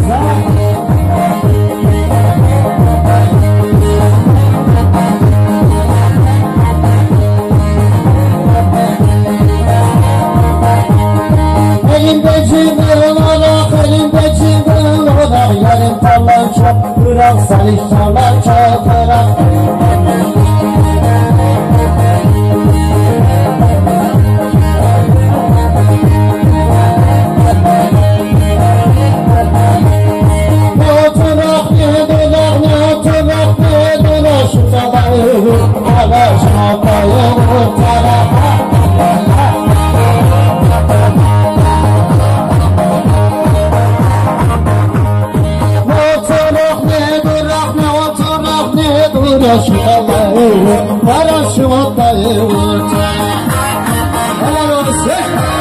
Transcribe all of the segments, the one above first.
Elimde cıngıl odak, elimde cıngıl odak. Yarım çalar çok bırak, salih çalar çok bırak. Ne oturak ne dolak, ne oturak ne dolak. Şu sabahı hala şapayı kurtarak. Şu Allah'ı, bana şu Allah'ı vuracak. Helal olsun.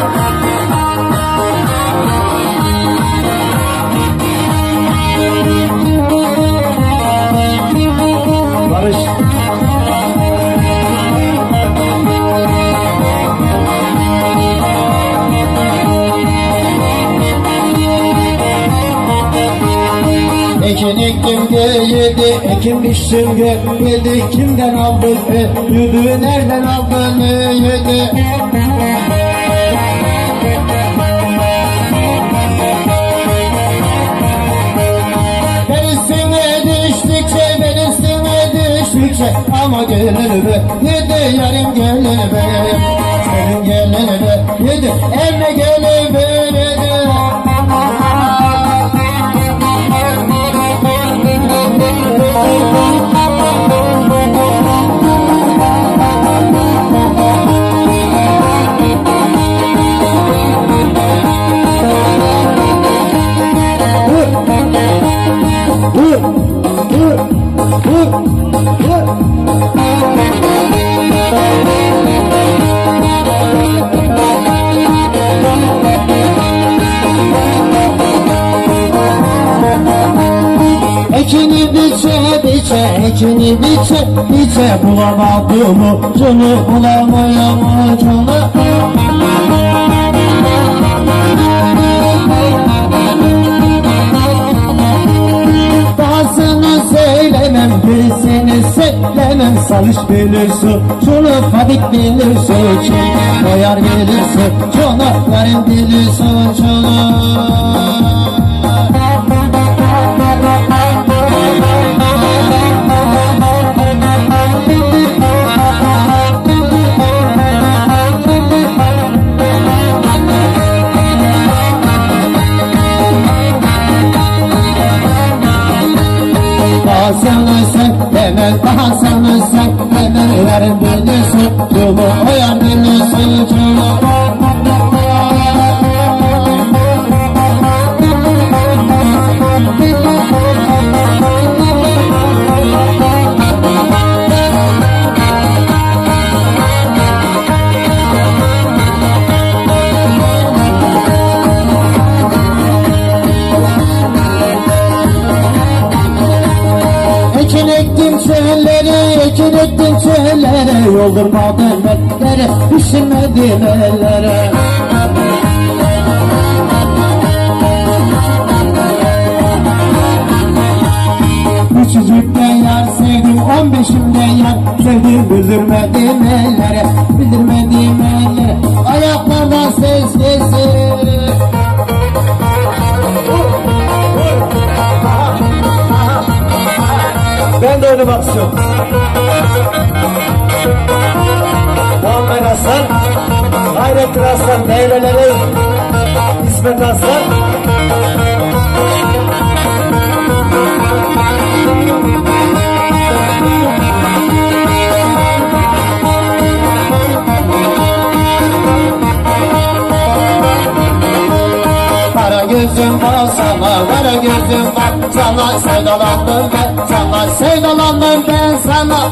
Barış. Ekin ektim yedi, ekim biçtim yedi. Kimden aldın yedi, nereden aldın yedi? Ben üstüne düştükçe, ben üstüne düştükçe. Ama gelene yedi, yarım gelene senin gelene yedi, evine gelene yedi. Ekini ekini biçe bulamadım ucunu, bulamıyorum ucunu. Bazını söylemem, birisini söylemem. Salış bilirsin, şunu fadik bilirsin, şunu koyar gelirsin, şunu yarın bilirsin, şunu. Sana sen hemen, daha sana sen hemen. Yarın bilirsin, yolu koyar bilirsin, yolu. Ekin ektim çöllere, yoldurmadım ellere, düşünmedim ellere. Küçücükten yar sevdim, 15'imden yar sevdim. Bildirmedim ellere, bildirmedim ellere. Ayaklardan ses sesi. Ben de oynamak istiyorum. Muammer Hasan, Hayrettin Hasan, Meyveleri, İsmet Hasan. Kara gözüm var sana, kara gözüm var sana. Sevdalandım ben sana, sevdalandım ben sana.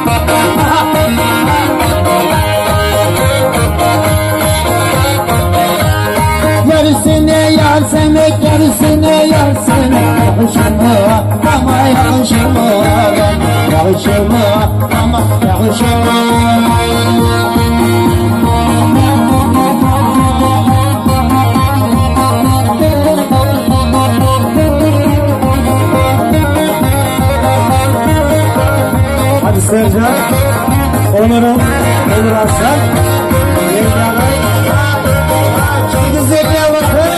Yarısını yar sevmek, yarısını yar sevmek. Yakışımı ama yakışımı, yakışımı ama yakışımı. Arslan, Onur'un, Onur Arslan, Yenga'nın, güzelliğe bakın.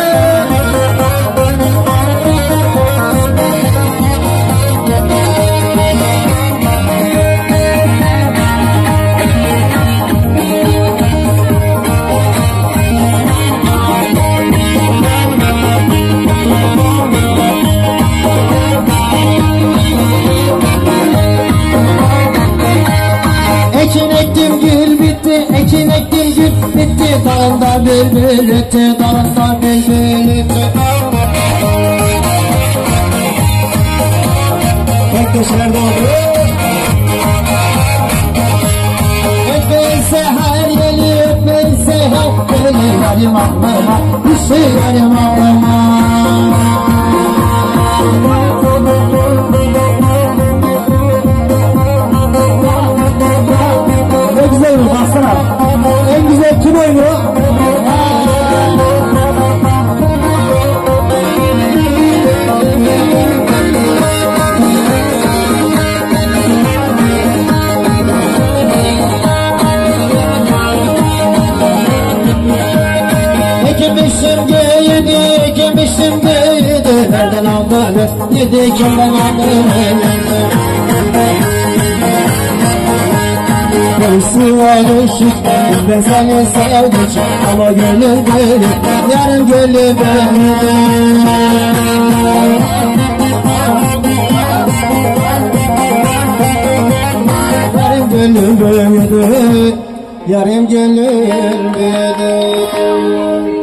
Ekin ektim gül bitti, ekin ektim gül bitti. Dalında bülbül öttü, dalında bülbül öttü. Tek köşeler doldu. Öpmeyse her yeli, öpmeyse her yeli. Yarim ağlama, düştü yarim ağlama. Ne güzel oynuyor, baksana. En güzel kim oynuyor? Ekmişim giydi, ekmişim giydi. Nereden aldın? Yedi kimden aldın? Polisi alışık, ben seni sevdik ama gönül benim, yarın gönlü benim. Yarın gönlüm benim, yarın gönlüm benim.